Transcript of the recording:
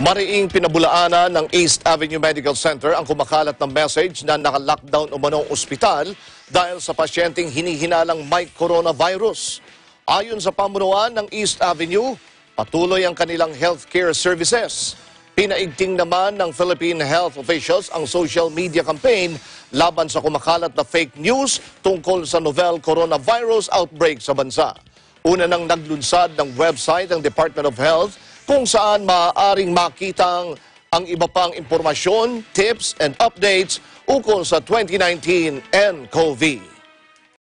Mariing pinabulaanan ng East Avenue Medical Center ang kumakalat na message na naka-lockdown umanong ospital dahil sa pasyenteng hinihinalang may coronavirus. Ayon sa pamunuan ng East Avenue, patuloy ang kanilang healthcare services. Pinaigting naman ng Philippine health officials ang social media campaign laban sa kumakalat na fake news tungkol sa novel coronavirus outbreak sa bansa. Una nang naglunsad ng website ng Department of Health kung saan maaaring makitang ang iba pang impormasyon, tips and updates ukol sa 2019 nCoV.